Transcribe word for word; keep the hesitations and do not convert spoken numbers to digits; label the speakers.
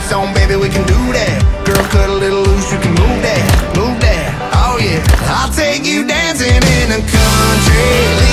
Speaker 1: brakes on, baby, we can do that. Girl, cut a little loose, you can move that, move that. Oh yeah, I'll take you dancing in the country.